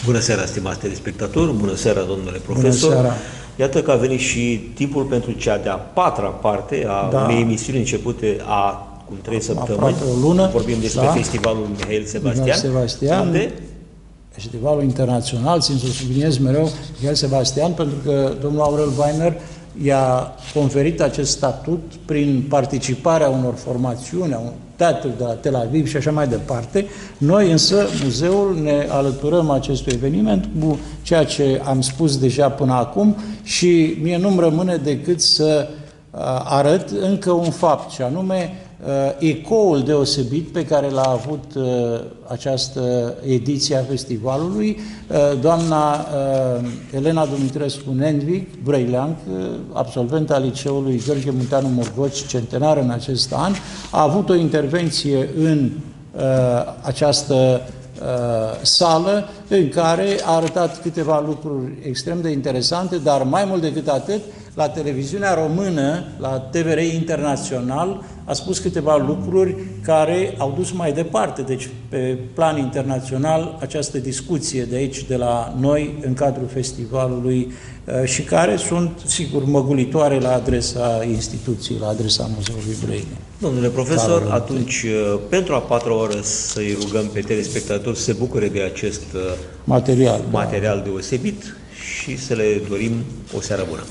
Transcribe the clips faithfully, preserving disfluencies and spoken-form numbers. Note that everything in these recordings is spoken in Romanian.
Bună seara, stimați telespectatori, bună seara, domnule profesor. Bună seara. Iată că a venit și timpul pentru cea de-a patra parte a da. unei emisiuni începute a cum trei săptămâni. O lună. Vorbim despre da. Festivalul Mihail Sebastian. Sebastian. Unde? Festivalul internațional, țin să subliniez mereu, Mihail Sebastian, pentru că domnul Aurel Weiner i-a conferit acest statut prin participarea unor formațiuni, a un teatru de la Tel Aviv și așa mai departe. Noi însă, muzeul, ne alăturăm acestui eveniment cu ceea ce am spus deja până acum și mie nu-mi rămâne decât să uh, arăt încă un fapt, și anume uh, ecoul deosebit pe care l-a avut uh, această ediție a festivalului. Uh, doamna uh, Elena Dumitrescu Nendvic, brăileanc, uh, absolventă a liceului Gheorghe Munteanu Morgoci, centenar în acest an, a avut o intervenție în uh, această uh, sală în care a arătat câteva lucruri extrem de interesante, dar mai mult decât atât, la televiziunea română, la T V R Internațional, a spus câteva lucruri care au dus mai departe, deci pe plan internațional, această discuție de aici, de la noi, în cadrul festivalului și care sunt, sigur, măgulitoare la adresa instituției, la adresa Muzeului Brăila. Domnule profesor, Carol, atunci, pentru a patra oră să-i rugăm pe telespectatori să se bucure de acest material, material da. deosebit și să le dorim o seară bună.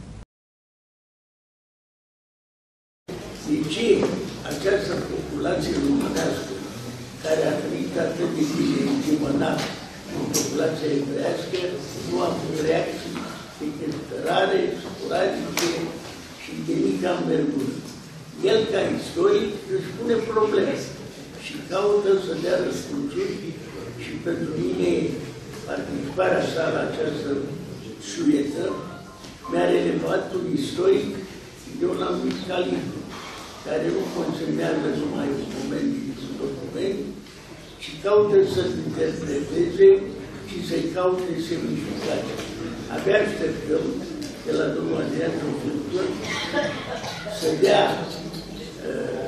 De ce această populație românească, care a trăit atât de bine îngemănat în populația evrească, nu a avut reacții decât rare, sporadice și de mică învergură? El, ca istoric, își pune probleme și caută să dea răspunsuri și pentru mine participarea sa la această suietă mi-a relevat un istoric de un anumit calibru, care nu consemnează numai un moment din document, ci caută să-l interpreteze și să-i caute semnificația. Abia așteptăm de la domnul Adrian Cioflător să dea uh,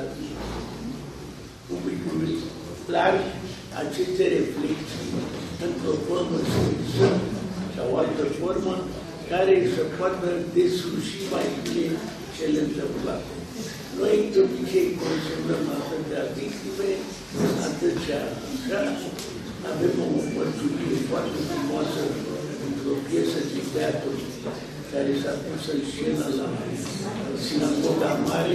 publicului larg aceste reflexii într-o formă scrisă sau altă formă care să poată desluși mai bine cele întâmplate. Noi de obicei consemnăm atâtea victime, atâția așa, avem o mărturie foarte frumoasă într-o piesă de teatru care s-a pus în scenă la Sinagoga Mare,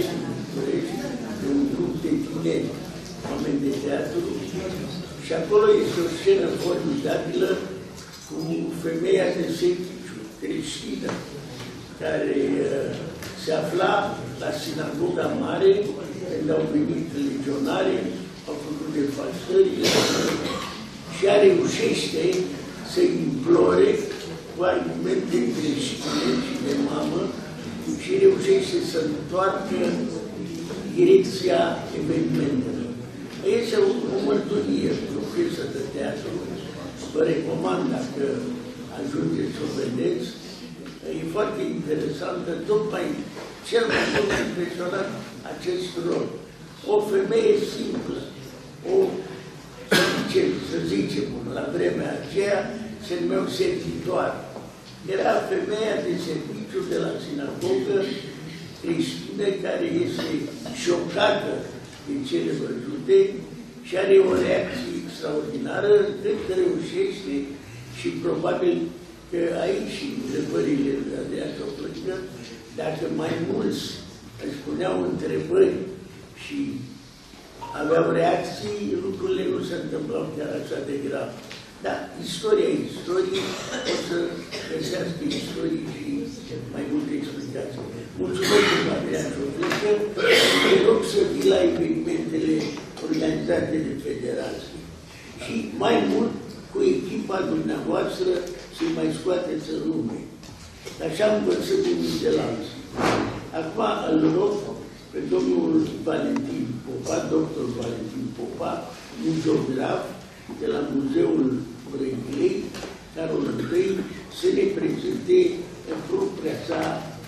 de un grup de tineri, oameni de teatru, și acolo este o scenă formidabilă cu femeia de serviciu creștină, care se afla la Sinagoga Mare, când au venit legionare, au făcut defalcările și ea reușește să implore cu argumente creștine și de mamă și reușește să întoarcă direcția evenimentelor. Este o, o mărturie, o piesă de teatru. Vă recomand, dacă ajungeți să o vedeți, e foarte interesantă, tocmai cel mai mult impresionat acest rol. O femeie simplă, o, să zicem, să zicem, la vremea aceea, se numeau servitoare. Era femeia de serviciu de la sinagogă creștină care este șocată de cele văzute și are o reacție extraordinară, cred că reușește și probabil că aici și întrebările de Adrian Cioflăcă, dacă mai mulți își puneau întrebări și aveau reacții, lucrurile nu se întâmplau chiar așa de grav. Da, istoria e istorie, o să găsească istorie și mai multe explicații. Mulțumesc, domnul Adrian Cioflăcă, te rog să vii la evenimentele organizate de federație. Și mai mult, cu echipa dumneavoastră, să-i mai scoateți în lume. Așa am învățat unii de la alții. Acum îl rog pe domnul Valentin Popa, doctor Valentin Popa, muzeograf de la Muzeul Brăilei, Carol întâi, să ne prezinte în propria sa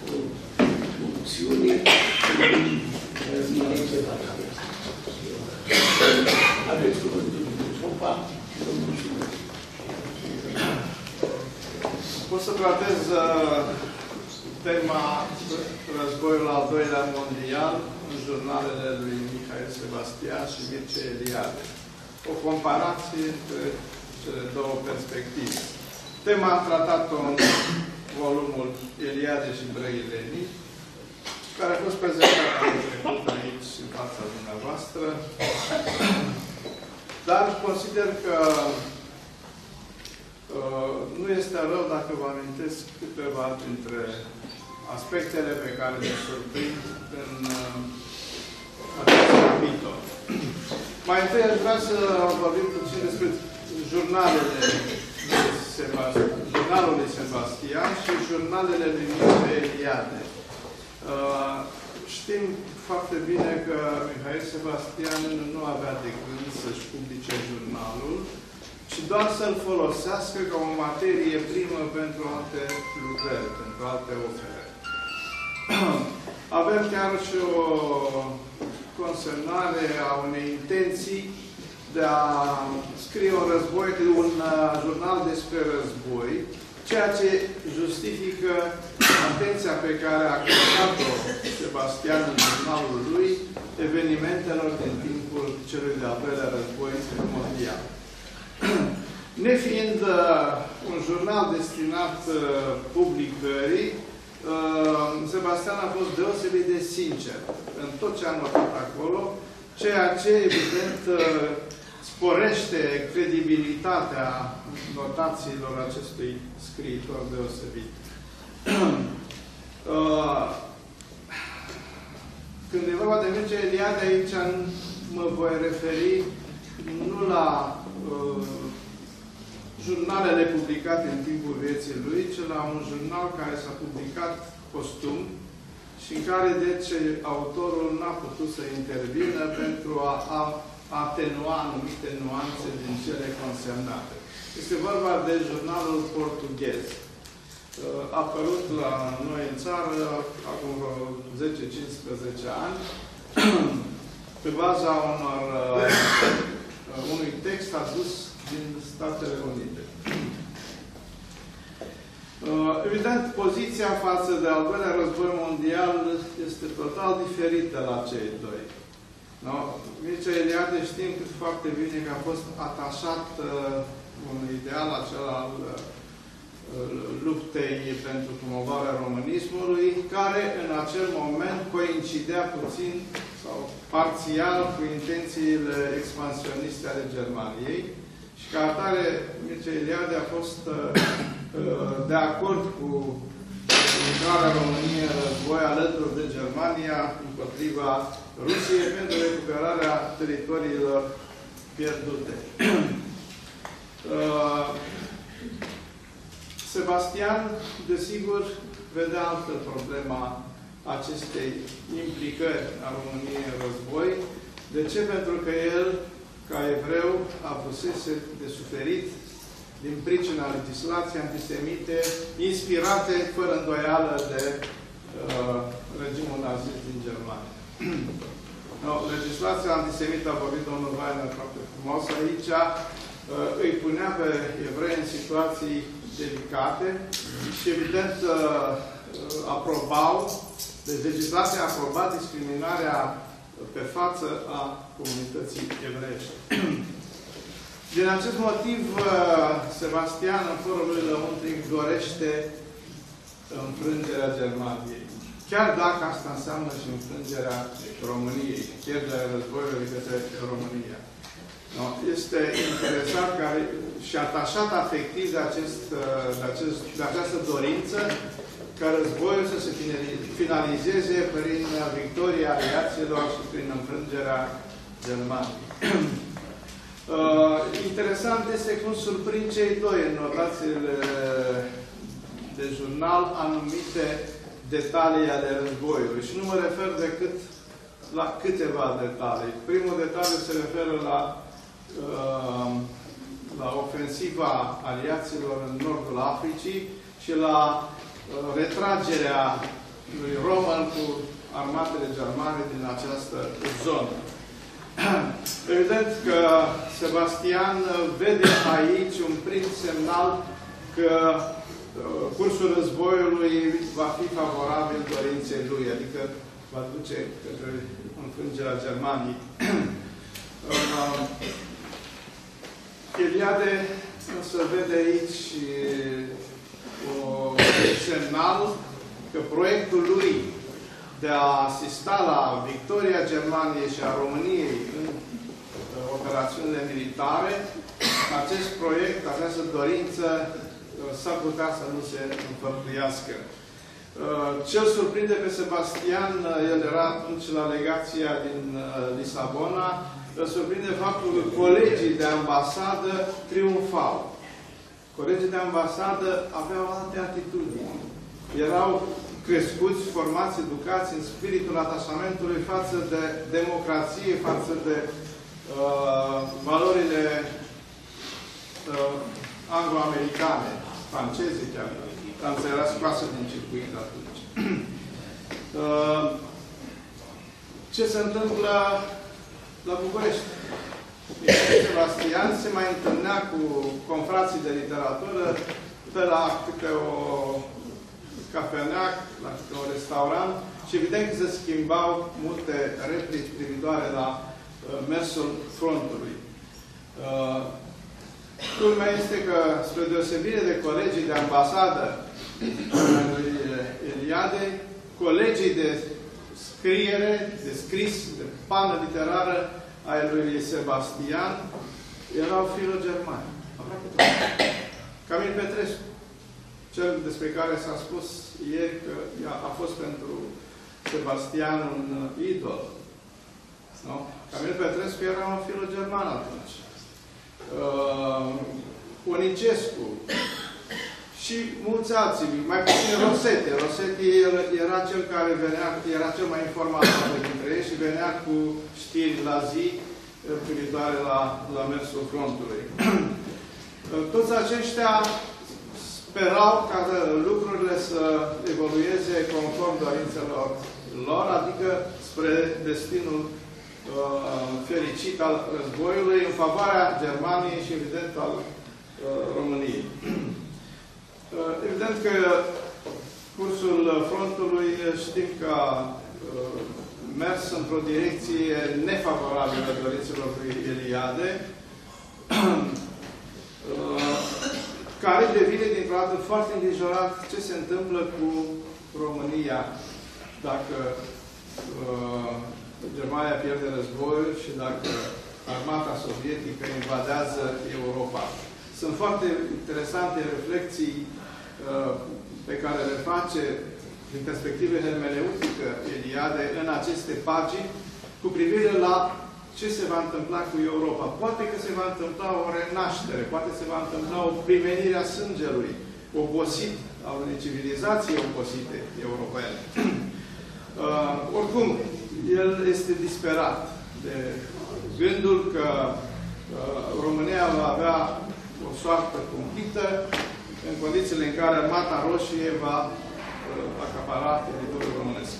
funcțiune în Mihail Sebastian. Aveți cuvântul, Popa, și vă mulțumesc. să tratez uh, tema războiul al doilea mondial în jurnalele lui Mihail Sebastian și Mircea Eliade. O comparație între cele două perspective. Tema am tratat-o în volumul Eliade și Brăilenii, care a fost prezentat anul trecut aici în fața dumneavoastră. Dar consider că uh, nu este rău dacă vă amintesc câteva dintre aspectele pe care le surprind în uh, acest capitol. Mai întâi aș vrea să vorbim puțin despre jurnalele lui Sebastian, jurnalul lui Sebastian și jurnalele lui Mircea Eliade. Uh, știm foarte bine că Mihail Sebastian nu avea de gând să-și publice jurnalul, ci doar să-l folosească ca o materie primă pentru alte lucrări, pentru alte ofere. Avem chiar și o consemnare a unei intenții de a scrie un război, un jurnal despre război, ceea ce justifică atenția pe care a acordat-o Sebastian în jurnalul lui evenimentelor din timpul celui de-al doilea război mondial. Nefiind uh, un jurnal destinat uh, publicării, uh, Sebastian a fost deosebit de sincer în tot ce a notat acolo, ceea ce, evident, uh, sporește credibilitatea notațiilor acestui scriitor deosebit. uh, Când e vorba de Mircea Eliade, aici mă voi referi nu la uh, jurnalele publicate în timpul vieții lui, ci la un jurnal care s-a publicat postum și în care, deci, autorul n-a putut să intervină pentru a, a atenua anumite nuanțe din cele consemnate. Este vorba de jurnalul portughez. A apărut la noi în țară acum zece cincisprezece ani pe baza unor, unui text adus din Statele Unite. Evident, poziția față de al doilea război mondial este total diferită la cei doi. No? Mircea Eliade știm cât foarte bine că a fost atașat uh, un ideal acela al uh, luptei pentru promovarea românismului, care în acel moment coincidea puțin sau parțial cu intențiile expansioniste ale Germaniei și ca atare Mircea Eliade a fost uh, de acord cu intrarea României în război alături de Germania împotriva Rusiei pentru recuperarea teritoriilor pierdute. uh, Sebastian, desigur, vedea altfel problema acestei implicări a României în război. De ce? Pentru că el, ca evreu, avusese de suferit din pricina legislației antisemite, inspirate, fără îndoială, de uh, regimul nazist din Germania. No, legislația antisemită, a vorbit domnul Weiner foarte frumos aici, uh, îi punea pe evrei în situații delicate și, evident, uh, aprobau, deci legislația a aprobat discriminarea pe față a comunității evreiești. Din acest motiv, Sebastian, în forul lui lăuntric, dorește înfrângerea Germaniei. Chiar dacă asta înseamnă și înfrângerea României, pierderea războiului către România. No? Este interesat care, și atașat afectiv de, acest, de, acest, de această dorință ca războiul să se finalizeze prin victoria aliaților și prin înfrângerea Germaniei. Uh, interesant este cum surprind cei doi în notațiile de jurnal anumite detalii ale războiului. Și nu mă refer decât la câteva detalii. Primul detaliu se referă la, uh, la ofensiva aliaților în nordul Africii și la uh, retragerea lui Roman cu armatele germane din această zonă. Evident că Sebastian vede aici un prim semnal că cursul războiului va fi favorabil dorinței lui, adică va duce către înfrângerea Germaniei. Eliade însă vede aici un semnal că proiectul lui de a asista la victoria Germaniei și a României în operațiunile militare, acest proiect, această dorință, s-ar putea să nu se înfăptuiască. Ce îl surprinde pe Sebastian, el era atunci la legația din Lisabona, îl surprinde faptul că colegii de ambasadă triumfau. Colegii de ambasadă aveau alte atitudini. Erau crescuți, formați, educați în spiritul atașamentului față de democrație, față de uh, valorile uh, anglo-americane, franceze chiar. Franța era scoasă din circuit atunci. uh, ce se întâmplă la București? Sebastian se mai întâlnea cu confrații de literatură pe la câte o cafenea, la câte un restaurant și evident că se schimbau multe replici privitoare la uh, mersul frontului. Uh, Culmea este că, spre deosebire de colegii de ambasadă lui Eliade, colegii de scriere, de scris, de pană literară ai lui Sebastian erau filo-germani. Camil Petrescu, cel despre care s-a spus ieri că a fost pentru Sebastian un idol. Nu? Camil Petrescu era un filo-german atunci. Uh, Unicescu și mulți alții, mai puțin Rosetti. Rosetti era cel care venea, era cel mai informat dintre ei și venea cu știri la zi privitoare la, la mersul frontului. Toți aceștia sperau ca lucrurile să evolueze conform dorințelor lor, adică spre destinul uh, fericit al războiului, în favoarea Germaniei și, evident, al uh, României. Uh, evident că cursul frontului știm că a uh, mers într-o direcție nefavorabilă dorințelor lui Eliade, uh, care devine dintr-o dată foarte îngrijorat ce se întâmplă cu România dacă uh, Germania pierde războiul și dacă armata sovietică invadează Europa. Sunt foarte interesante reflexii uh, pe care le face din perspectivă hermeneutică Eliade în aceste pagini cu privire la ce se va întâmpla cu Europa. Poate că se va întâmpla o renaștere, poate se va întâmpla o primenire a sângelui obosit al unei civilizații obosite europene. Uh, oricum, el este disperat de gândul că uh, România va avea o soartă cumplită în condițiile în care Armata Roșie va uh, acapara teritoriul românesc.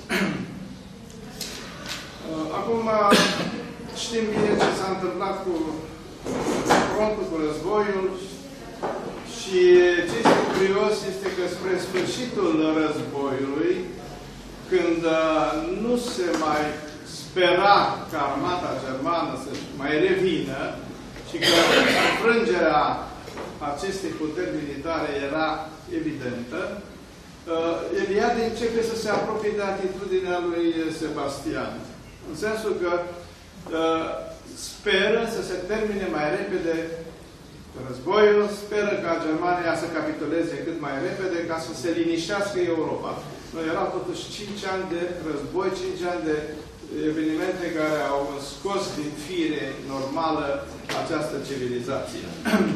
uh, acum, uh, știm bine ce s-a întâmplat cu frontul, cu războiul și ce este curios este că spre sfârșitul războiului, când uh, nu se mai spera ca armata germană să mai revină și că înfrângerea acestei puteri militare era evidentă, uh, Eliade începe să se apropie de atitudinea lui Sebastian. În sensul că uh, speră să se termine mai repede războiul, speră ca Germania să capituleze cât mai repede ca să se liniștească Europa. Noi erau totuși cinci ani de război, cinci ani de evenimente care au scos din fire normală această civilizație.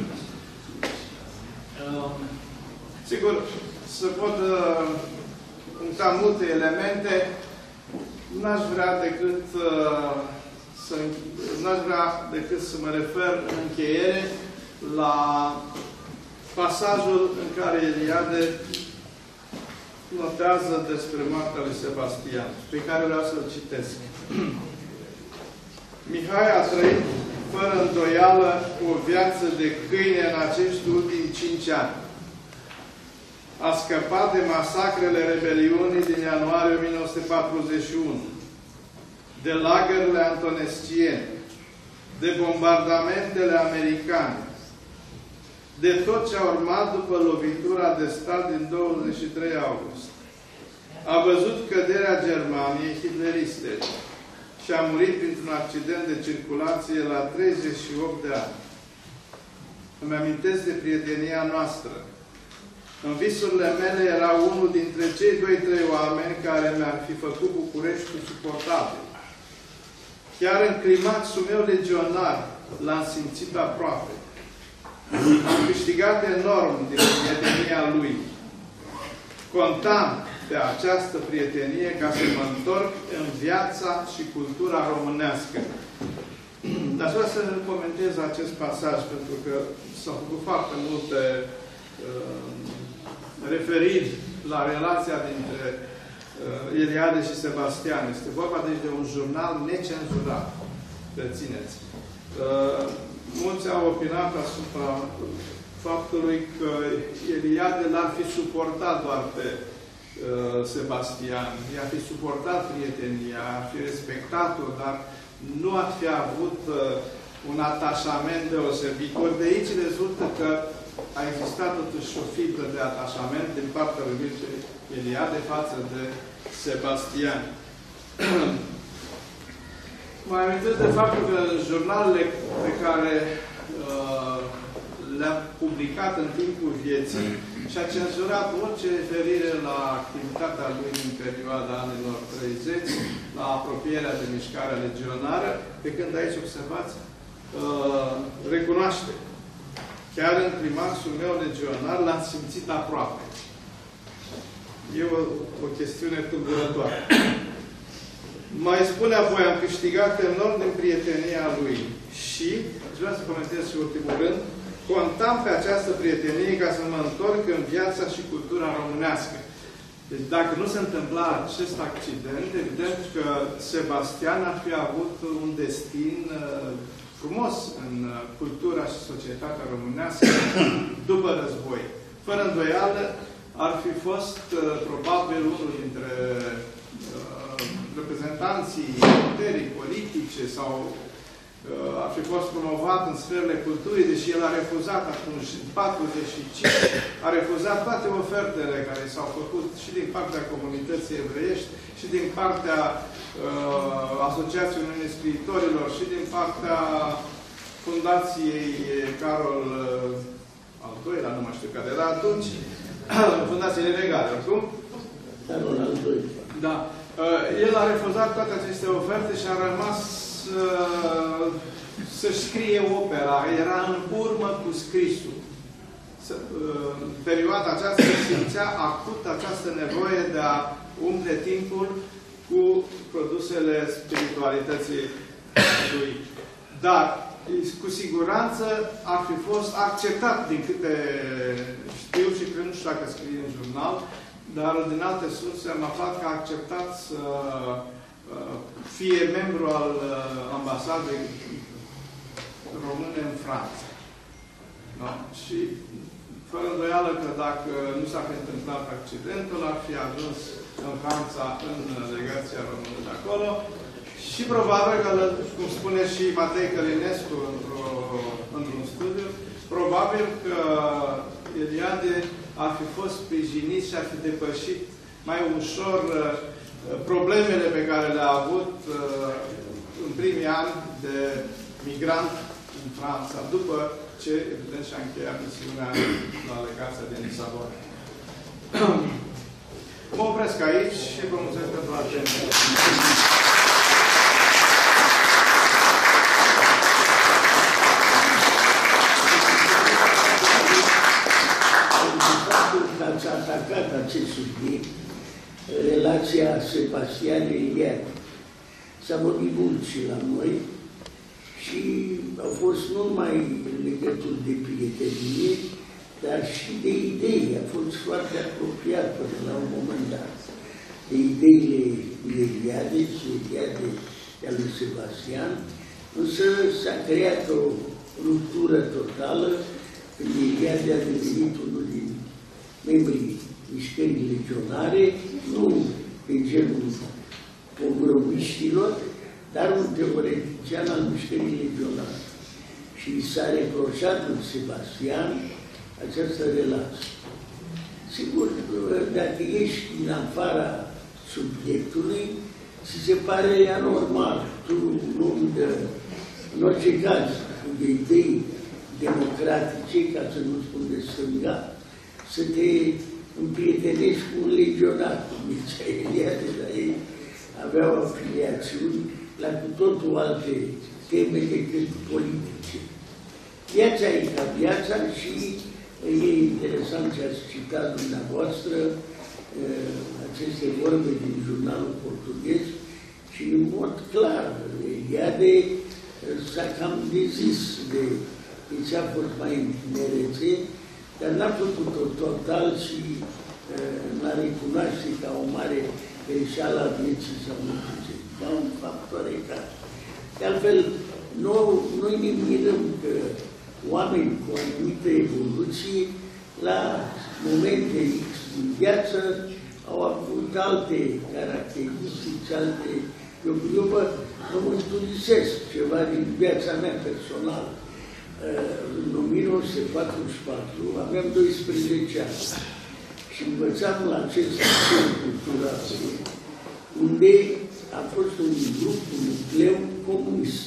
Sigur, se pot uh, puncta multe elemente. N-aș vrea decât uh, să n-aș vrea decât să mă refer în încheiere la pasajul în care Eliade notează despre moartea lui Sebastian, pe care vreau să-l citesc. Mihai a trăit fără îndoială o viață de câine în acești ultimi cinci ani. a scăpat de masacrele rebeliunii din ianuarie o mie nouă sute patruzeci și unu, de lagările antonesciene, de bombardamentele americane, de tot ce a urmat după lovitura de stat din douăzeci și trei august. A văzut căderea Germaniei hitleriste și a murit printr-un accident de circulație la treizeci și opt de ani. Îmi amintesc de prietenia noastră. În visurile mele era unul dintre cei doi-trei oameni care mi-ar fi făcut Bucureștiul suportabil. Chiar în climaxul meu legionar l-am simțit aproape. Am câștigat enorm din prietenia lui. Contam pe această prietenie ca să mă întorc în viața și cultura românească. Dar vreau să comentez acest pasaj, pentru că s-au făcut foarte multe uh, referiri la relația dintre uh, Eliade și Sebastian. Este vorba deci de un jurnal necenzurat. Rețineți. Uh, mulți au opinat asupra faptului că Eliade l-ar fi suportat doar pe uh, Sebastian. I-ar fi suportat prietenia, ar fi respectat-o, dar nu ar fi avut uh, un atașament deosebit. Ori de aici rezultă că a existat totuși o fibră de atașament din partea lui Mircea Eliade față de Sebastian. Mă amintesc de faptul că jurnalele pe care uh, le-a publicat în timpul vieții și-a cenzurat orice referire la activitatea lui în perioada anilor treizeci, la apropierea de mișcarea legionară, pe când aici, observați, uh, recunoaște. Chiar în climaxul meu legionar l-am simțit aproape. E o, o chestiune tulburătoare. Mai spune apoi, am câștigat enorm din prietenia lui și, vreau să comentez și ultimul rând, contam pe această prietenie ca să mă întorc în viața și cultura românească. Deci dacă nu se întâmpla acest accident, evident că Sebastian ar fi avut un destin uh, frumos în uh, cultura și societatea românească după război. Fără îndoială, ar fi fost uh, probabil unul dintre uh, reprezentanții puterii politice sau uh, ar fi fost promovat în sferele culturii, deși el a refuzat atunci, în patruzeci și cinci, a refuzat toate ofertele care s-au făcut și din partea comunității evreiești, și din partea uh, Asociației Uniunii Scriitorilor, și din partea Fundației Carol uh, al doilea, nu mai știu care era atunci, Fundației Legale, acum? Carol al doilea. Da. Uh, el a refuzat toate aceste oferte și a rămas uh, să-și scrie opera. Era în urmă cu scrisul. Să, uh, în perioada aceasta se simțea acut această nevoie de a umple timpul cu produsele spiritualității lui. Dar, cu siguranță, ar fi fost acceptat, din câte știu și că nu știu dacă scrie în jurnal, dar din alte surse am aflat că a acceptat să fie membru al ambasadei române în Franța. Da? Și fără îndoială că dacă nu s-ar fi întâmplat accidentul, ar fi ajuns în Franța, în legația română de acolo. Și probabil că, cum spune și Matei Călinescu într-un studiu, probabil că Eliade ar fi fost sprijinit și ar fi depășit mai ușor problemele pe care le-a avut în primii ani de migrant în Franța, după ce, evident, și-a încheiat misiunea la legația din Lisabona. Mă opresc aici și vă mulțumesc pentru atenție. Ați atacat acest subiect, relația Sebastian-Eliade. S-a vorbit mult și la noi și au fost nu numai legături de prietenie, dar și de idei. A fost foarte apropiat până la un moment dat de ideile lui Eliade și Eliade de lui Sebastian, însă s-a creat o ruptură totală când Eliade a devenit unul din membrii mișcării legionare, nu de genul pogromiștilor, dar un teoretician al mișcării legionare. Și s-a reproșat lui Sebastian această relație. Sigur, dacă ești din afara subiectului, ți se pare anormal. Tu, luând, în orice caz, de idei democratice, ca să nu spun de stânga, să te împrietenești cu un legionar, cu Mircea Eliade, dar ei aveau afiliațiuni la cu totul alte teme decât politice. Viața e ca viața și e interesant ce ați citat dumneavoastră, aceste vorbe din jurnalul portughez și în mod clar, Eliade s-a cam dezis de ce a fost mai în tinerețe, dar n-a făcut-o total și n-a recunoaște ca o mare greșeală a vieții sau nu știu ce, ca un factor egal. De altfel, noi ne mirăm că oameni cu o anumită evoluție, la momente X din viață, au avut alte caracteristici, alte... Eu, eu vă, vă mărturisesc ceva din viața mea personală. În o mie nouă sute patruzeci și patru aveam doisprezece ani și învățam la acest centru cultural, unde a fost un grup, un nucleu comunist.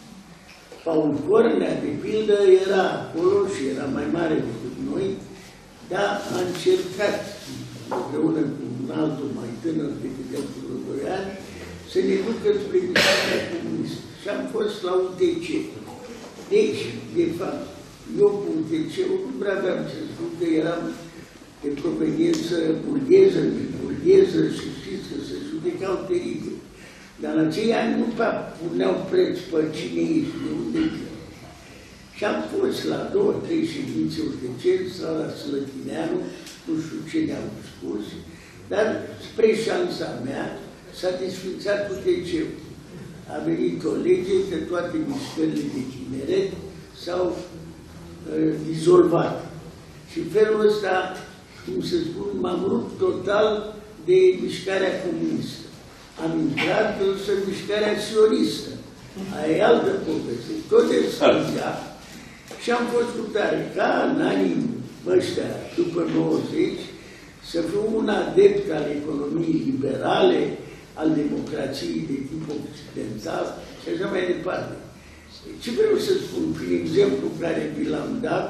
Paul Cornea, de pildă, era acolo și era mai mare decât noi, dar a încercat, împreună cu un altul mai tânăr decât el cu doi ani, să ne ducă spre mișcarea comunistă. Și am fost la U T C. Deci, de fapt, eu cu U T C-ul nu prea aveam ce spun, că eram de proveniență burgheză, burgheză și știți că se judecau teribil. Dar în acei ani nu prea puneau preț pe cine ești, de unde ești. Și am fost la două, trei ședințe U T C, sau la Slătineanu, nu știu ce ne-au spus, dar spre șansa mea s-a desfințat U T C-ul. A venit o lege că toate mișcările de tineret s-au uh, dizolvat. Și felul ăsta, cum să spun, m-am rupt total de mișcarea comunistă. Am intrat însă în mișcarea sionistă. Aia e altă poveste. Tot de stânga. Și am fost cu tare, ca în anii ăștia, după nouăzeci, să fiu un adept al economiei liberale, al democrației de tip occidental și așa mai departe. Ce vreau să spun, prin exemplu care vi l-am dat,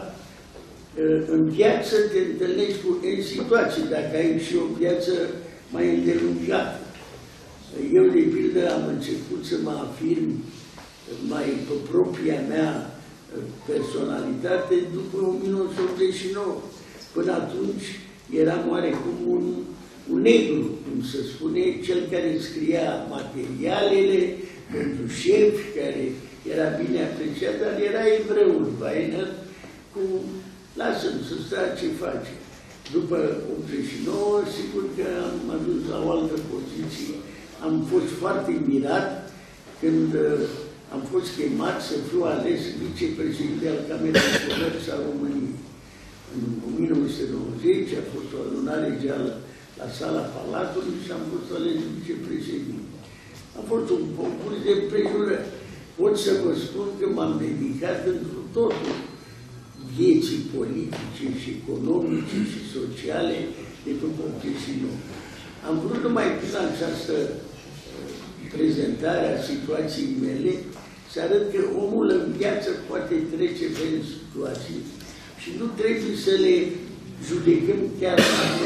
în viață te întâlnești cu în situații, dacă ai și o viață mai îndelungată. Eu, de pildă, am început să mă afirm mai pe propria mea personalitate după o mie nouă sute optzeci și nouă. Până atunci eram oarecum un un negru, cum se spune, cel care scria materialele pentru șef, care era bine apreciat, dar era evreul Weiner, cu lasă-mi să stai ce face. După optzeci și nouă, sigur că am ajuns la o altă poziție. Am fost foarte mirat când am fost chemat să fiu ales vicepreședinte al Camerei de Comerț a României. În o mie nouă sute nouăzeci a fost o adunare geală la sala Palatului și am fost ales vicepreședinte. A fost un concurs de împrejurări. Pot să vă spun că m-am dedicat întru totul vieții politice și economice și sociale de după optzeci și nouă. Am vrut numai prin această prezentare a situației mele să arăt că omul în viață poate trece prin situații și nu trebuie să le judecăm chiar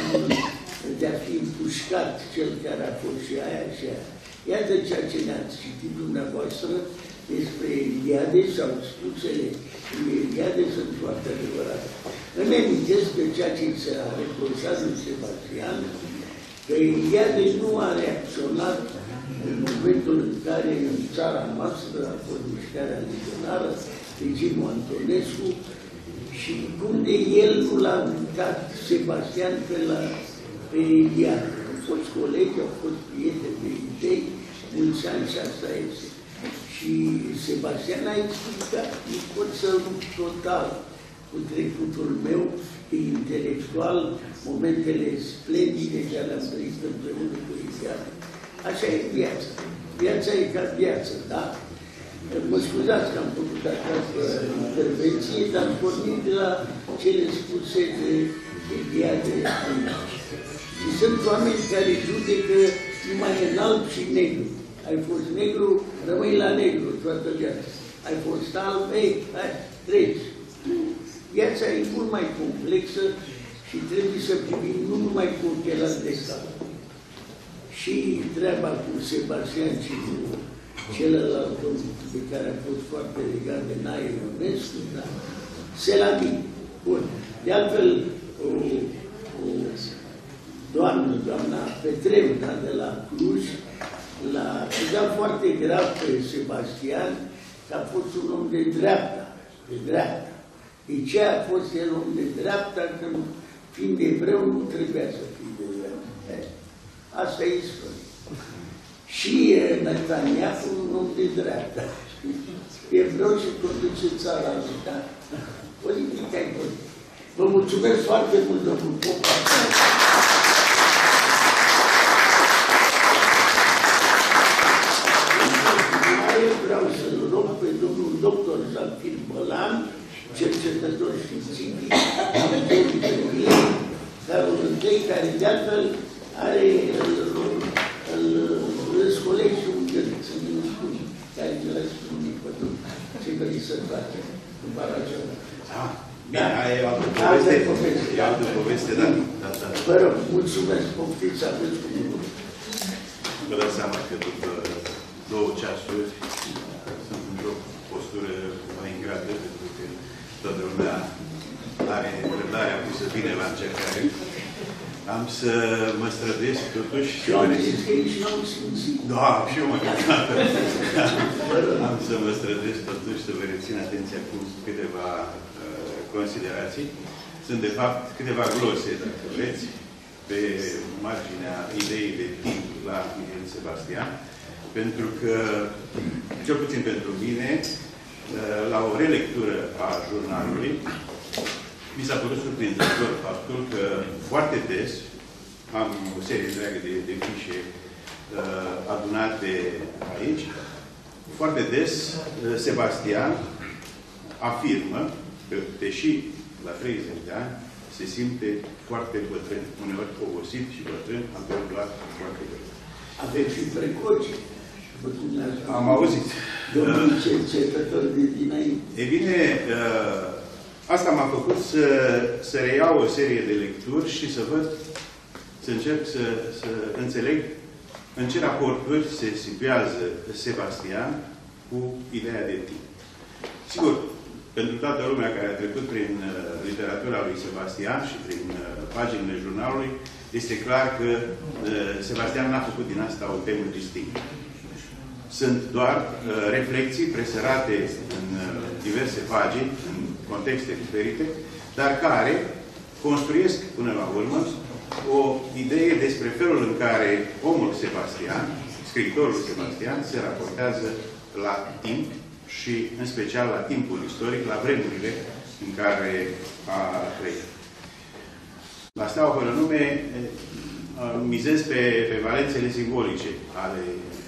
de a fi împușcat cel care a fost și aia și aia. Iată ceea ce ne-ați citit dumneavoastră despre Eliade sau spusele lui Eliade sunt foarte adevărate. Îmi amintesc că ceea ce s-a reproșat lui Sebastian, că Eliade nu a reacționat în momentul în care în țara noastră a fost mișcarea legionară, regimul Antonescu, și cum de el nu l-a invitat Sebastian pe la pe Eliade. Au fost colegi, au fost prieteni de idei, mulți ani și asta este. Și Sebastian a explicat, nu pot să rup total cu trecutul meu intelectual, momentele splendide care le-am trăit împreună cu Iziane. Așa e viața. Viața e ca viață, da? Mă scuzați că am făcut această intervenție, dar pornind de la cele spuse de Eliade aici. Și sunt oameni care judecă numai în alb și negru. Ai fost negru, rămâi la negru toată viața. Ai fost alb, ei, hai, treci. Viața e mult mai complexă și trebuie să privim nu numai cu ochelari de stat. Și treaba cu Sebastian și cu celălalt de care a fost foarte legat de Nae Ionescu, da? Selami. Bun. De altfel, o, o doamnă, doamna Petreu, da, de la Cluj, l-a acuzat foarte grav pe Sebastian că a fost un om de dreapta, de dreapta. De ce a fost el om de dreapta când, fiind evreu, nu trebuia să fie de dreapta? Asta e istoria. Și Netanyahu, un om de dreapta. Evreu și conduce țara asta. Politica e politică. Vă mulțumesc foarte mult, domnul Popa. Vreau să-l rog pe domnul doctor Zalfir Bălan, cercetător științific, Carol Întâi, care de altfel are, îl răscoleg și un gând, să nu spune, care îl răspune pe tot ce vrei să face în Baraja. Bine, aia e altă poveste. E altă poveste, da. Vă rog, mulțumesc, poftiți, aveți cuvântul. Vă dați seama că după două ceasuri sunt într-o postură mai ingrată, pentru că toată lumea are răbdarea pusă bine la încercare. Am să mă străduiesc totuși... Și am zis că nici n-am simțit. Da, și eu mă gândeam. Am să mă străduiesc totuși să vă rețin atenția cu câteva uh, considerații. Sunt, de fapt, câteva glose, dacă vreți, pe marginea ideii de timp la Miguel Sebastian, pentru că, cel puțin pentru mine, uh, la o relectură a jurnalului, mi s-a părut surprinzător faptul că foarte des am o serie întreagă de, de fișe uh, adunate aici. Foarte des uh, Sebastian afirmă că, deși la treizeci de ani, se simte foarte bătrân, uneori obosit și bătrân, alteori doar foarte bătrân. Aveți și precoci. Am auzit. Domnul cercetător de dinainte. E bine, uh, asta m-a făcut să, să reiau o serie de lecturi și să văd, să încerc să, să înțeleg în ce raporturi se situează Sebastian cu ideea de timp. Sigur, pentru toată lumea care a trecut prin uh, literatura lui Sebastian și prin uh, paginile jurnalului, este clar că uh, Sebastian n-a făcut din asta o temă distinctă. Sunt doar uh, reflexii presărate în uh, diverse pagini, în contexte diferite, dar care construiesc până la urmă o idee despre felul în care omul Sebastian, scriitorul Sebastian, se raportează la timp și în special la timpul istoric, la vremurile în care a trăit. La Steaua fără nume mizez pe, pe valențele simbolice ale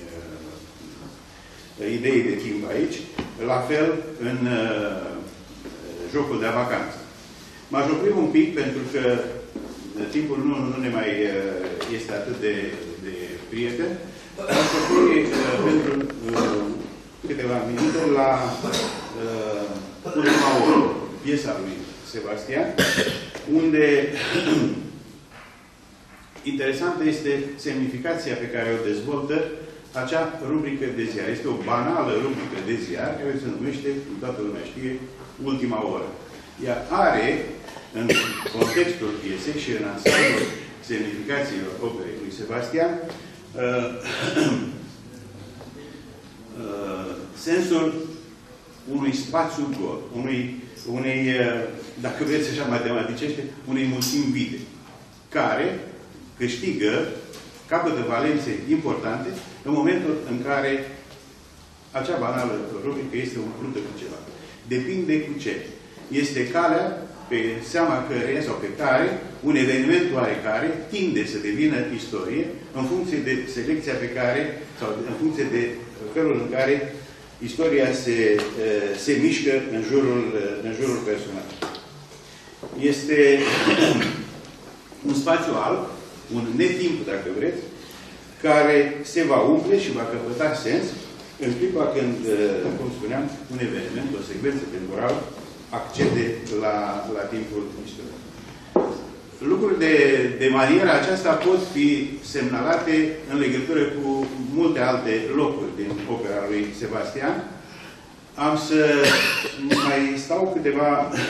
uh, ideii de timp aici, la fel în uh, jocul de vacanță. M-aș opri un pic pentru că timpul nu, nu ne mai uh, este atât de, de prieten. M-aș opri uh, pentru uh, câteva minute la uh, ultima oră, piesa lui Sebastian, unde interesantă este semnificația pe care o dezvoltă acea rubrică de ziar. Este o banală rubrică de ziar care se numește, cum toată lumea știe, Ultima oră. Ea are, în contextul piesei și în ansamblul semnificațiilor operei lui Sebastian, uh, uh, sensul unui spațiu gol, unui, unei, uh, dacă vreți așa matematicește, unei mulțimi vide, care câștigă, capătă valențe importante în momentul în care acea banală rubrică este umplută cu ceva. Depinde cu ce. este calea pe seama căreia sau pe care un eveniment oarecare tinde să devină istorie în funcție de selecția pe care, sau în funcție de felul în care istoria se, se mișcă în jurul, în jurul personaj. Este un spațiu alb, un netimp, dacă vreți, care se va umple și va căpăta sens în clipa când, cum spuneam, un eveniment, o secvență temporală, accede la, la timpul istoric. Lucruri de, de maniera aceasta pot fi semnalate în legătură cu multe alte locuri din opera lui Sebastian. Am să mai stau câteva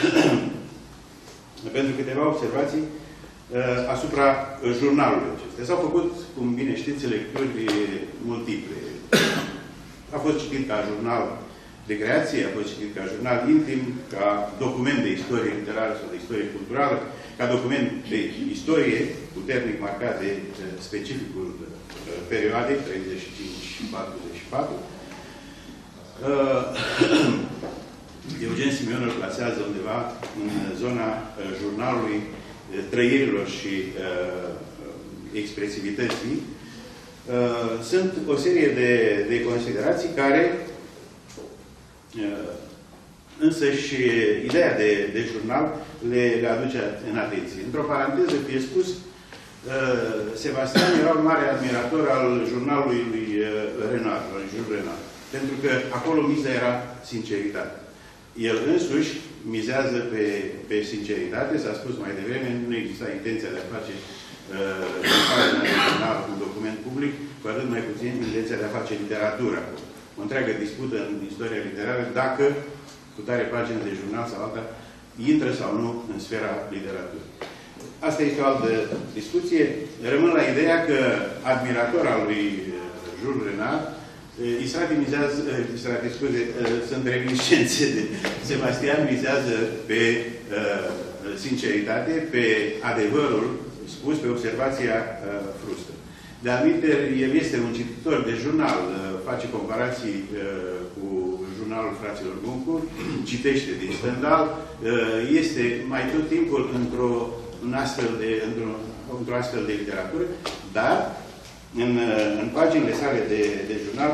pentru câteva observații uh, asupra jurnalului acesta. S-au făcut, cum bine știți, lecturi multiple. A fost citit ca jurnal de creație, a fost citit ca jurnal intim, ca document de istorie literară sau de istorie culturală, ca document de istorie puternic marcat de specificul perioadei treizeci și cinci patruzeci și patru. Eugen Simion îl plasează undeva în zona jurnalului trăirilor și expresivității. Sunt o serie de, de considerații care însă și ideea de, de jurnal le, le aduce în atenție. Într-o paranteză, fie spus, Sebastian era un mare admirator al jurnalului lui Renard, lui Jules Renard, pentru că acolo miza era sinceritate. El însuși mizează pe, pe sinceritate, s-a spus mai devreme, nu exista intenția de a face uh, un document public, cu atât mai puțin intenția de a face literatură. O întreagă dispută în istoria literară dacă cu tare pagină de jurnal sau alta intră sau nu în sfera literaturii. Asta este o altă discuție. Rămân la ideea că admirator al lui Jules Renard, Israti mizează, Israti, scuze, sunt reminiscențe de Sebastian, mizează pe uh, sinceritate, pe adevărul spus, pe observația uh, frustă. De altminteri, el este un cititor de jurnal, uh, face comparații uh, cu jurnalul fraților Goncourt, citește din Stendhal, uh, este mai tot timpul într-o în astfel de, într-o, într-o astfel de literatură, dar în, în paginile sale de, de jurnal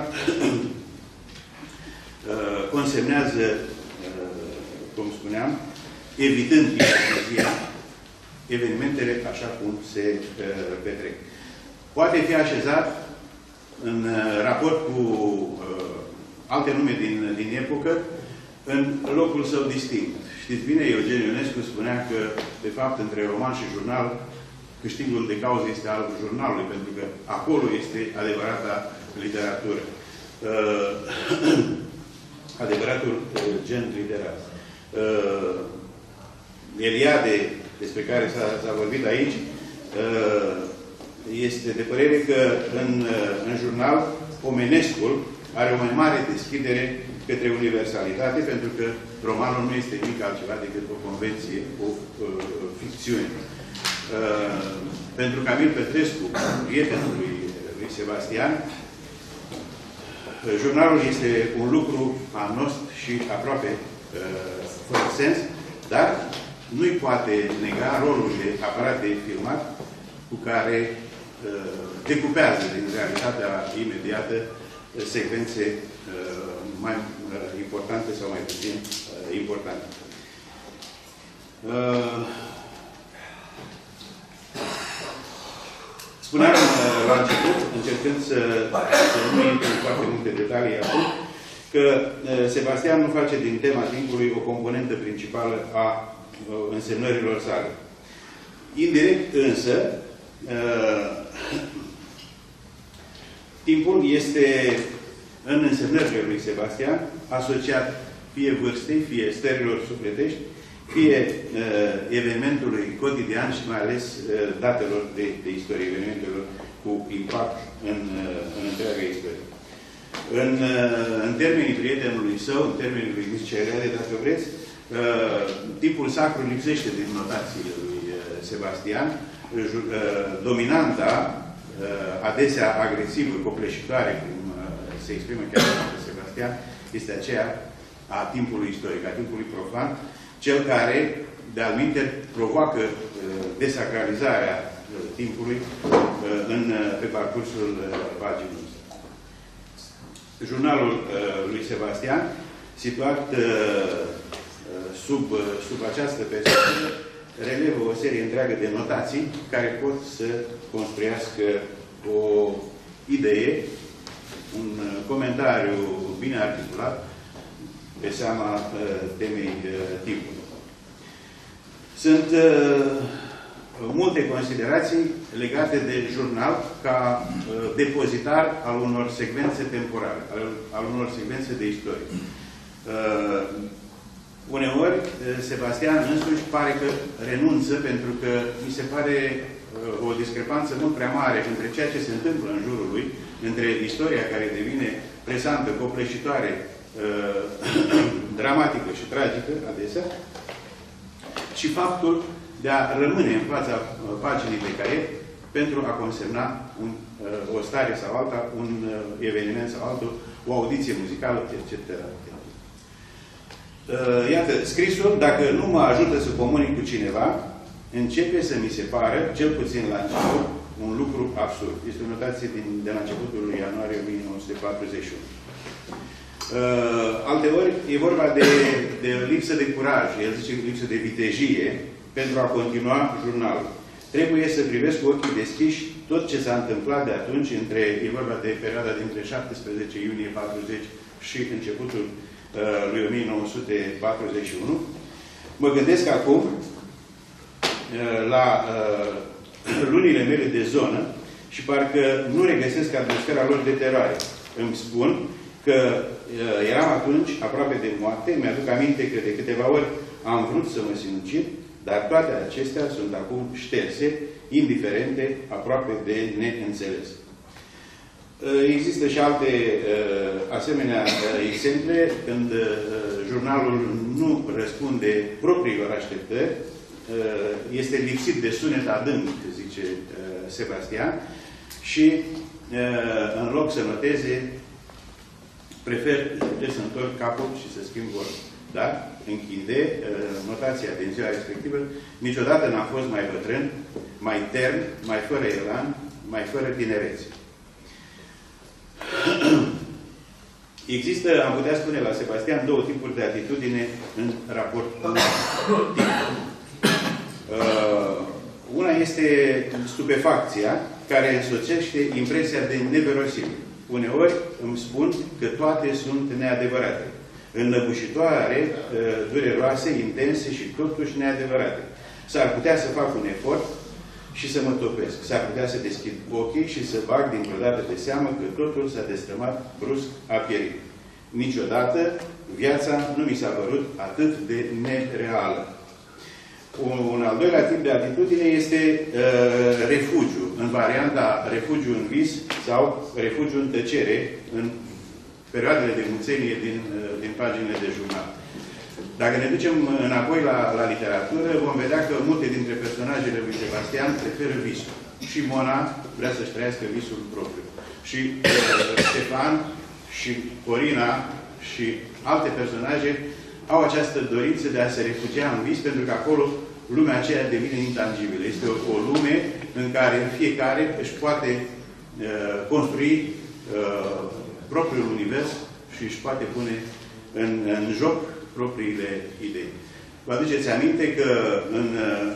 consemnează, cum spuneam, evitând ipocrizia, evenimentele așa cum se petrec. Poate fi așezat în raport cu alte nume din, din epocă în locul său distinct. Știți bine, Eugen Ionescu spunea că, de fapt, între roman și jurnal, câștigul de cauză este al jurnalului, pentru că acolo este adevărata literatură. Uh, adevăratul uh, gen literar. Uh, Eliade, despre care s-a vorbit aici, uh, este de părere că în, uh, în jurnal Omenescul are o mai mare deschidere către universalitate, pentru că romanul nu este nimic altceva decât o convenție, o uh, ficțiune. Uh, pentru Camil Petrescu, prietenul lui, lui Sebastian, uh, jurnalul este un lucru anost și aproape uh, fără sens, dar nu-i poate nega rolul de aparat de filmat cu care uh, decupează din realitatea imediată uh, secvențe uh, mai uh, importante sau mai puțin uh, importante. Uh, Spuneam la început, încercând să, să nu intru în foarte multe detalii acum, că Sebastian nu face din tema timpului o componentă principală a însemnărilor sale. Indirect însă, timpul este în însemnările lui Sebastian asociat fie vârstei, fie stărilor sufletești, fie uh, evenimentului cotidian și mai ales uh, datelor de, de istorie, evenimentelor cu impact în, uh, în întreaga istorie. În, uh, în termenii prietenului său, în termenii lui Niscerele, dacă vreți, uh, tipul sacru lipsește din notațiile lui uh, Sebastian. Uh, dominanta, uh, adesea agresivă, copleșitoare, cum uh, se exprimă chiar de Sebastian, este aceea a timpului istoric, a timpului profan, cel care, de-al minteri, provoacă desacralizarea timpului în, pe parcursul paginii. Jurnalul lui Sebastian, situat sub, sub această perspectivă, relevă o serie întreagă de notații care pot să construiască o idee, un comentariu bine articulat pe seama temei timpului. Sunt multe considerații legate de jurnal ca uh, depozitar al unor secvențe temporale, al, al unor secvențe de istorie. Uh, uneori, Sebastian însuși pare că renunță pentru că mi se pare uh, o discrepanță mult prea mare între ceea ce se întâmplă în jurul lui, între istoria care devine presantă, copleșitoare, uh, dramatică și tragică, adesea, și faptul de a rămâne în fața paginii de caiet pentru a consemna un, o stare sau alta, un eveniment sau altul, o audiție muzicală, et cetera. Iată, scrisul, dacă nu mă ajută să comunic cu cineva, începe să mi se pară, cel puțin la început, un lucru absurd. Este o notație din, de la începutul lui ianuarie o mie nouă sute patruzeci și unu. Uh, alteori, e vorba de, de lipsă de curaj, el zice lipsă de vitejie, pentru a continua jurnalul. Trebuie să privesc cu ochii deschiși tot ce s-a întâmplat de atunci, între, e vorba de perioada dintre șaptesprezece iunie patruzeci și începutul uh, lui o mie nouă sute patruzeci și unu. Mă gândesc acum uh, la uh, lunile mele de zonă și parcă nu regăsesc atmosfera lor de teroare. Îmi spun că uh, eram atunci aproape de moarte, mi-aduc aminte că de câteva ori am vrut să mă sinucid, dar toate acestea sunt acum șterse, indiferente, aproape de neînțeles. Există și alte asemenea exemple când jurnalul nu răspunde propriilor așteptări, este lipsit de sunet adânc, zice Sebastian, și în loc să noteze, prefer să întorc capul și să schimb vorba. Dar, închide notația din ziua respectivă, niciodată n-a fost mai bătrân, mai tern, mai fără elan, mai fără tinerețe. Există, am putea spune la Sebastian, două tipuri de atitudine în raport cu timpul. Uh, una este stupefacția, care însoțește impresia de neverosibil. Uneori îmi spun că toate sunt neadevărate. Înnăbușitoare, dureroase, intense și totuși neadevărate. S-ar putea să fac un efort și să mă topesc. S-ar putea să deschid ochii și să bag dintr-o dată de seamă că totul s-a destrămat brusc, a pierit. Niciodată viața nu mi s-a părut atât de nereală. Un, un al doilea tip de atitudine este uh, refugiu, în varianta refugiu în vis sau refugiu în tăcere, în perioadele de muțenie din, din paginile de jurnal. Dacă ne ducem înapoi la, la literatură, vom vedea că multe dintre personajele lui Sebastian preferă visul. Și Mona vrea să-și trăiască visul propriu. Și uh, Ștefan și Corina și alte personaje au această dorință de a se refugia în vis, pentru că acolo lumea aceea devine intangibilă. Este o, o lume în care fiecare își poate uh, construi uh, propriul univers și își poate pune în, în joc propriile idei. Vă aduceți aminte că în,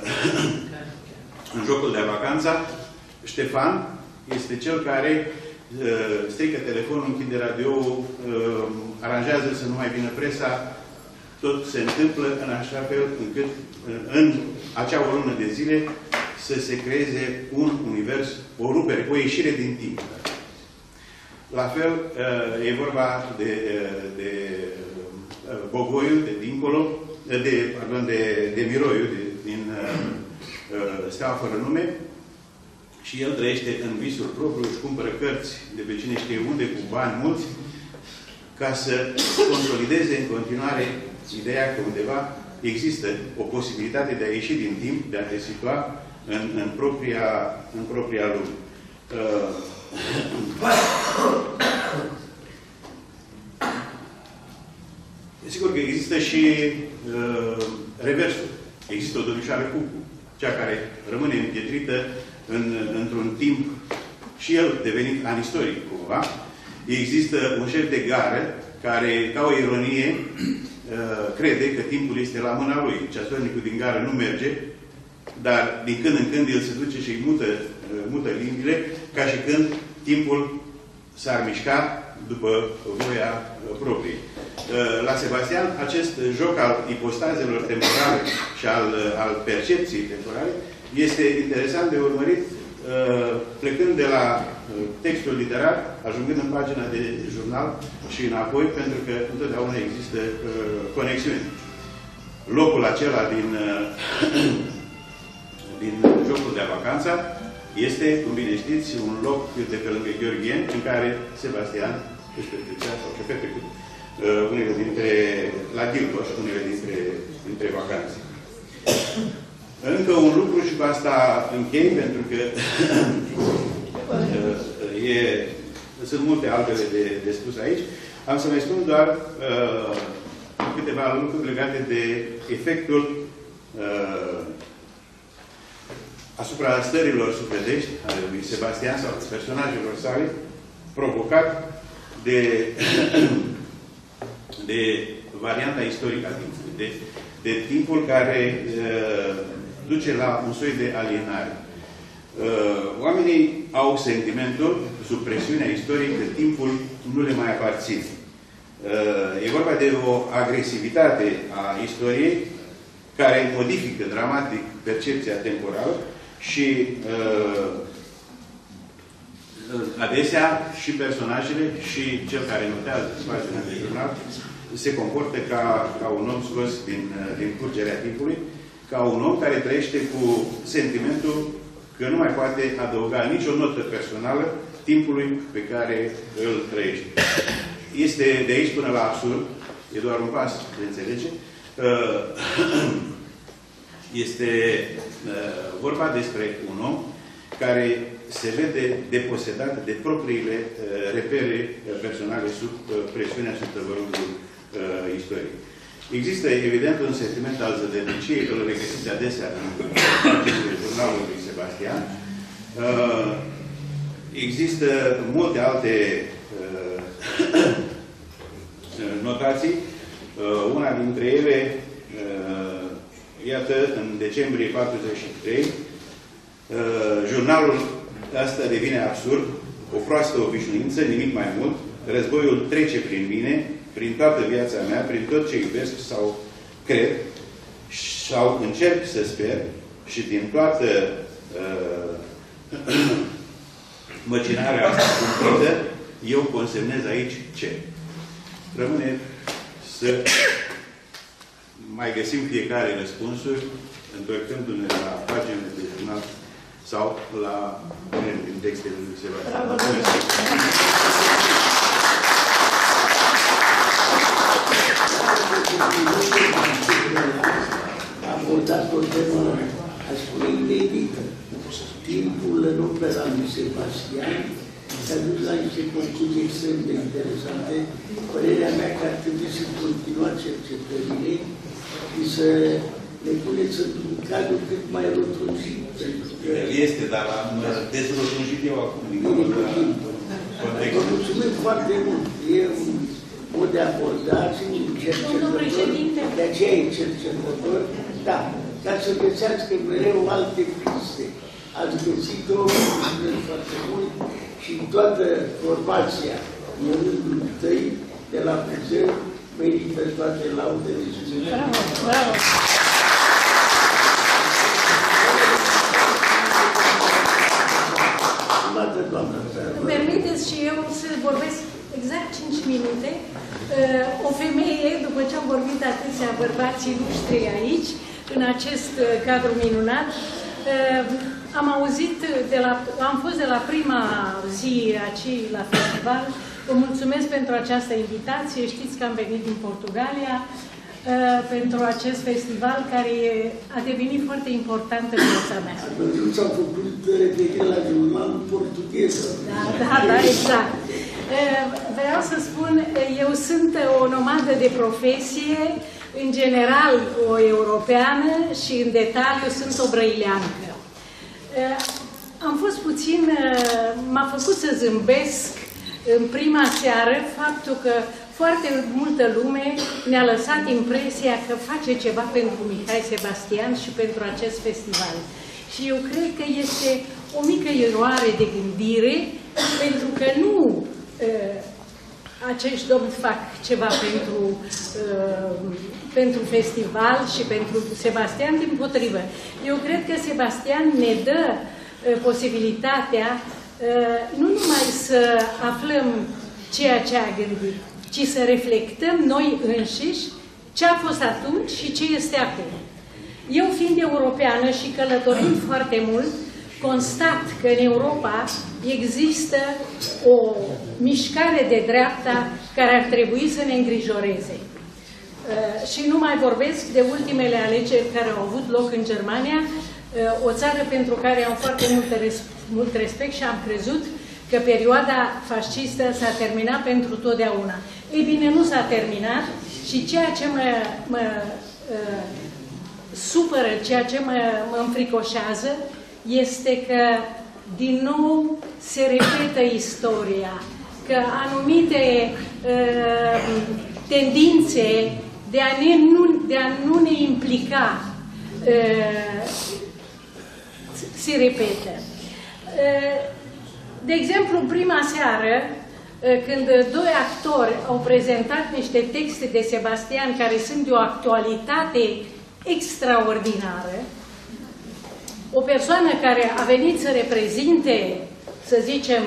în jocul de vacanța, Ștefan este cel care uh, strică telefonul, închide radio-ul, uh, aranjează să nu mai vină presa, tot se întâmplă în așa fel încât uh, în acea o lună de zile să se creeze un univers, o rupere, o ieșire din timp. La fel, e vorba de, de Bogoiul, de dincolo, de, pardon, de, de Miroiul, de, din Steaua fără nume, și el trăiește în visul propriu, își cumpără cărți de pe cine știe unde, cu bani mulți, ca să consolideze în continuare ideea că undeva există o posibilitate de a ieși din timp, de a te situa în, în, propria, în propria lume. Sigur că există și uh, reversul. Există o domnișoară Cucu, cea care rămâne împietrită în, într-un timp și el devenit anistoric cumva. Există un șef de gară care, ca o ironie, crede că timpul este la mâna lui. Ceasornicul din gară nu merge, dar din când în când el se duce și îi mută, mută limbile, ca și când timpul s-ar mișca după voia proprie. La Sebastian, acest joc al ipostazelor temporale și al, al percepției temporale este interesant de urmărit plecând de la textul literar, ajungând în pagina de jurnal și înapoi, pentru că întotdeauna există conexiuni. Locul acela din, din jocul de vacanța este, cum bine știți, un loc de pe lângă Gheorghien, în care Sebastian își petrecea sau și-a petrecut uh, unele dintre, la Gilgoș, unele dintre, dintre vacanțe. Încă un lucru și cu asta închei, pentru că e, sunt multe altele de, de spus aici. Am să mai spun doar uh, câteva lucruri legate de efectul uh, asupra stărilor sufletești ale lui Sebastian sau personajelor sale, provocat de, de varianta istorică a timpului, de, de timpul care uh, duce la un soi de alienare. Uh, oamenii au sentimentul, sub presiunea istoriei, că timpul nu le mai aparține. Uh, e vorba de o agresivitate a istoriei care modifică dramatic percepția temporală și uh, adesea și personajele și cel care notează pagina de jurnal se comportă ca, ca un om scos din, din curgerea timpului, ca un om care trăiește cu sentimentul că nu mai poate adăuga nicio notă personală timpului pe care îl trăiește. Este de aici până la absurd, e doar un pas de înțelege. Este vorba despre un om care se vede deposedat de propriile repere personale sub presiunea subtăvărului istoriei. Există, evident, un sentiment al zădărniciei, îl regăsiți adesea în jurnalul lui Sebastian. Există multe alte notații. Una dintre ele, iată, în decembrie patruzeci și trei, jurnalul ăsta devine absurd, o proastă obișnuință, nimic mai mult. Războiul trece prin mine, prin toată viața mea, prin tot ce iubesc sau cred, sau încerc să sper, și din toată uh, măcinarea asta cumplită, eu consemnez aici ce? Rămâne să mai găsim fiecare răspunsuri, întorcându-ne la paginile de jurnal sau la unele din textele lui Sebastian. A abordat o temă, aș spune, inedită. Timpul în opera lui Sebastian s-a dus la niște concluzii extrem de interesante. Părerea mea că ar trebui să continua cercetările și să le puneți într-un cadru cât mai rotunjit. Este, dar am dezrotunjit eu acum. Vă mulțumim foarte mult. E un mod de abordare, un cercetător, de aceea e cercetător, da, ca să găsească mereu alte piste. Ați găsit-o foarte mult și toată formația în rândul tăi de la muzeu merită toate laudele și bravo, bravo! Permiteți și eu să vorbesc exact cinci minute. O femeie, după ce am vorbit atâția bărbații noștri aici, în acest cadru minunat, am auzit, de la, am fost de la prima zi aici la festival. Vă mulțumesc pentru această invitație. Știți că am venit din Portugalia pentru acest festival care a devenit foarte important în viața mea. Atunci s-au făcut referire la jurnalul portughez. Da, da, da, exact. Vreau să spun, eu sunt o nomadă de profesie, în general o europeană și în detaliu sunt o brăileancă. Am fost puțin, m-a făcut să zâmbesc în prima seară faptul că foarte multă lume ne-a lăsat impresia că face ceva pentru Mihai Sebastian și pentru acest festival. Și eu cred că este o mică eroare de gândire, pentru că nu uh, acești domni fac ceva pentru, uh, pentru festival și pentru Sebastian, dimpotrivă. Eu cred că Sebastian ne dă uh, posibilitatea uh, nu numai să aflăm ceea ce a gândit, ci să reflectăm noi înșiși ce a fost atunci și ce este acum. Eu, fiind europeană și călătorind foarte mult, constat că în Europa există o mișcare de dreapta care ar trebui să ne îngrijoreze. Și nu mai vorbesc de ultimele alegeri care au avut loc în Germania, o țară pentru care am foarte mult respect și am crezut că perioada fascistă s-a terminat pentru totdeauna. Ei bine, nu s-a terminat și ceea ce mă, mă uh, supără, ceea ce mă, mă înfricoșează, este că din nou se repetă istoria, că anumite uh, tendințe de a, ne, nu, de a nu ne implica uh, se repetă. Uh, De exemplu, în prima seară, când doi actori au prezentat niște texte de Sebastian care sunt de o actualitate extraordinară, o persoană care a venit să reprezinte, să zicem,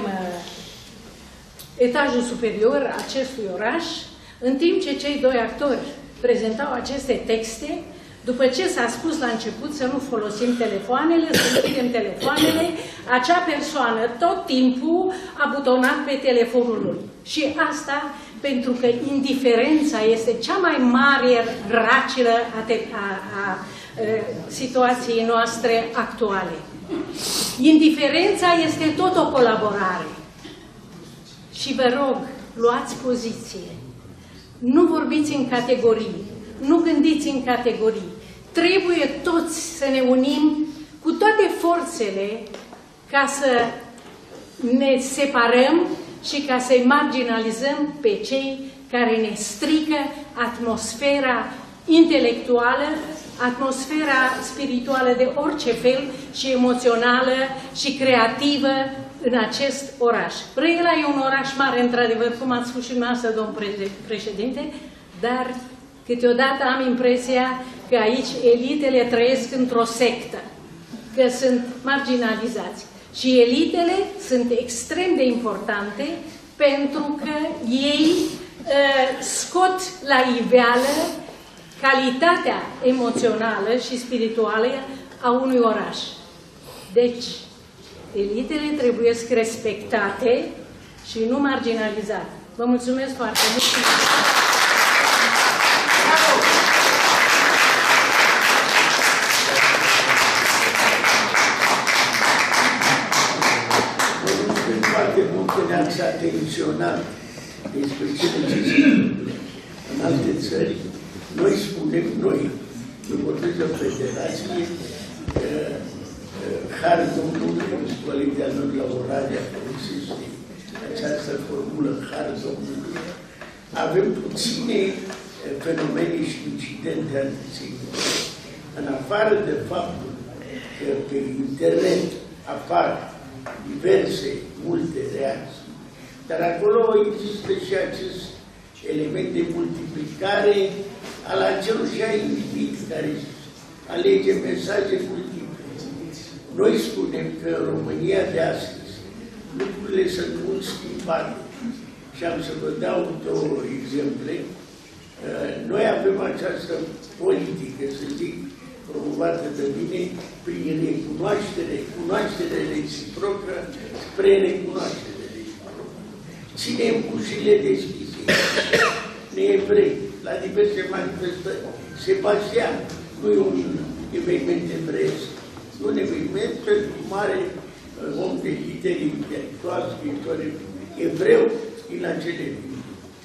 etajul superior acestui oraș, în timp ce cei doi actori prezentau aceste texte, după ce s-a spus la început să nu folosim telefoanele, să închidem telefoanele, acea persoană tot timpul a butonat pe telefonul lui. Și asta pentru că indiferența este cea mai mare racilă a, a, a, a situației noastre actuale. Indiferența este tot o colaborare. Și vă rog, luați poziție. Nu vorbiți în categorii. Nu gândiți în categorii. Trebuie toți să ne unim cu toate forțele ca să ne separăm și ca să-i marginalizăm pe cei care ne strică atmosfera intelectuală, atmosfera spirituală de orice fel și emoțională și creativă în acest oraș. Brăila e un oraș mare, într-adevăr, cum ați spus și dumneavoastră, domn președinte, dar câteodată am impresia că aici elitele trăiesc într-o sectă, că sunt marginalizați. Și elitele sunt extrem de importante pentru că ei uh, scot la iveală calitatea emoțională și spirituală a unui oraș. Deci, elitele trebuie respectate și nu marginalizate. Vă mulțumesc foarte mult! Ne-ați atenționat despre cele ce se întâmplă în alte țări. Noi spunem, noi, eu vorbesc de federație, har Domnului, colegii al noi la Oradea, folosește această formulă, har Domnului. Avem puține fenomene și incidente antisemite. În afară de faptul că pe internet apar diverse, multe reacții, dar acolo există și acest element de multiplicare al acelui individ care alege mesaje multiple. Noi spunem că în România de astăzi lucrurile sunt mult schimbate și am să vă dau două exemple. Noi avem această politică, să zic, promovată de mine prin recunoaștere, cunoaștere reciprocă spre recunoaștere reciprocă. Ținem ușile deschise. Ne evrei, la diverse manifestări. Sebastian nu e un eveniment evreiesc, nu un eveniment pentru mare om de lideri intelectual, scriitori evreu din acele limbi.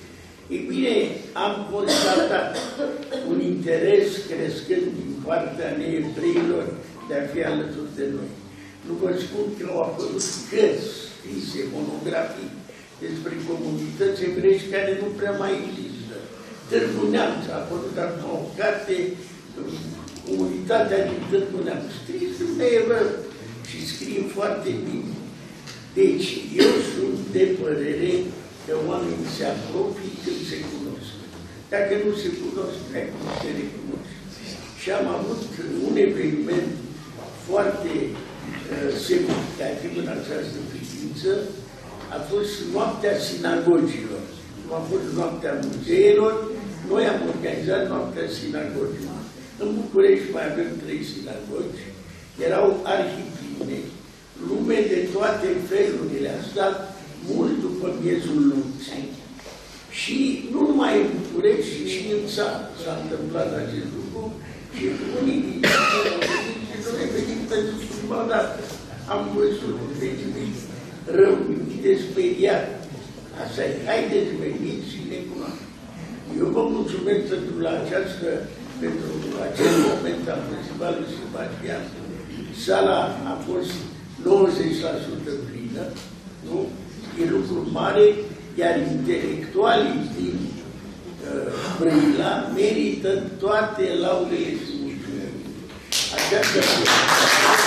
Ei bine, am constatat un interes crescând din partea neevreilor de a fi alături de noi. Nu vă spun că au apărut cărți scrise, monografii despre comunități evreiești care nu prea mai există. Târgu Neamț a apărut acum o carte, Comunitatea din Târgu Neamț, scris de evreu și scrie foarte bine. Deci, eu sunt de părere că oamenii se apropie când se cunosc. Dacă nu se cunosc, nu se recunosc. Și am avut un eveniment foarte uh, semnificativ în această privință. A fost noaptea sinagogilor. Nu a fost noaptea muzeelor, noi am organizat noaptea sinagogilor. În București mai avem trei sinagogi, erau arhipline, lume de toate felurile, a stat mult după miezul nopții. Și nu numai în București, ci și în țară s-a întâmplat acest lucru și unii din ei au venit și nu ne venit pentru prima dată. Am văzut venit rău, de speriat. Asta e, haideți, veniți și ne cunoaștem. Eu vă mulțumesc pentru la această, pentru acest moment al Festivalului Sebastian. Sala a fost nouăzeci la sută plină, nu? E lucru mare, iar intelectualii din uh, Brăila merită toate laudele și mulțumiri. Aceasta